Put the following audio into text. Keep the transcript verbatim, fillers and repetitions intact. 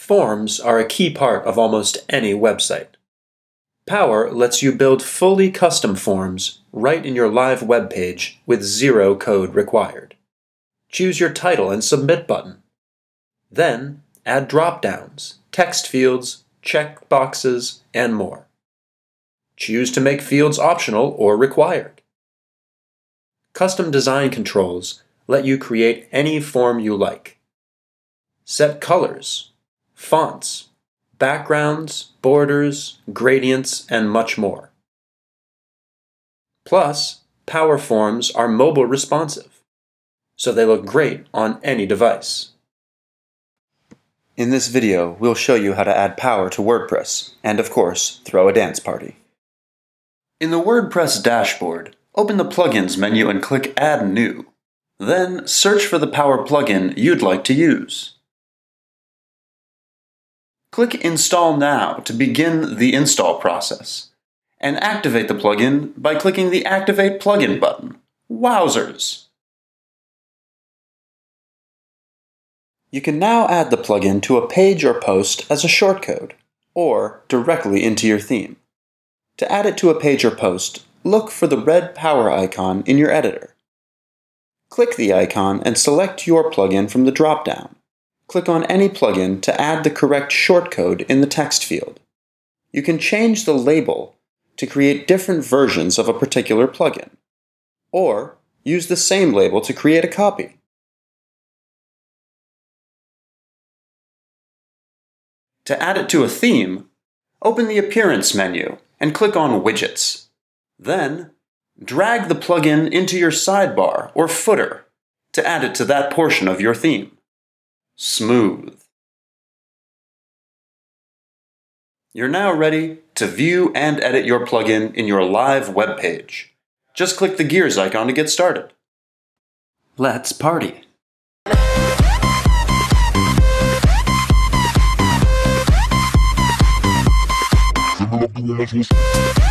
Forms are a key part of almost any website. POWR lets you build fully custom forms right in your live web page with zero code required. Choose your title and submit button. Then add drop-downs, text fields, check boxes, and more. Choose to make fields optional or required. Custom design controls let you create any form you like. Set colors, fonts, backgrounds, borders, gradients, and much more. Plus, POWR forms are mobile responsive, so they look great on any device. In this video, we'll show you how to add POWR to WordPress, and of course, throw a dance party. In the WordPress dashboard, open the Plugins menu and click Add New. Then, search for the POWR plugin you'd like to use. Click Install Now to begin the install process, and activate the plugin by clicking the Activate Plugin button. Wowzers! You can now add the plugin to a page or post as a shortcode, or directly into your theme. To add it to a page or post, look for the red POWR icon in your editor. Click the icon and select your plugin from the drop-down. Click on any plugin to add the correct shortcode in the text field. You can change the label to create different versions of a particular plugin, or use the same label to create a copy. To add it to a theme, open the Appearance menu and click on Widgets. Then, drag the plugin into your sidebar or footer to add it to that portion of your theme. Smooth. You're now ready to view and edit your plugin in your live web page. Just click the gears icon to get started. Let's party! Love the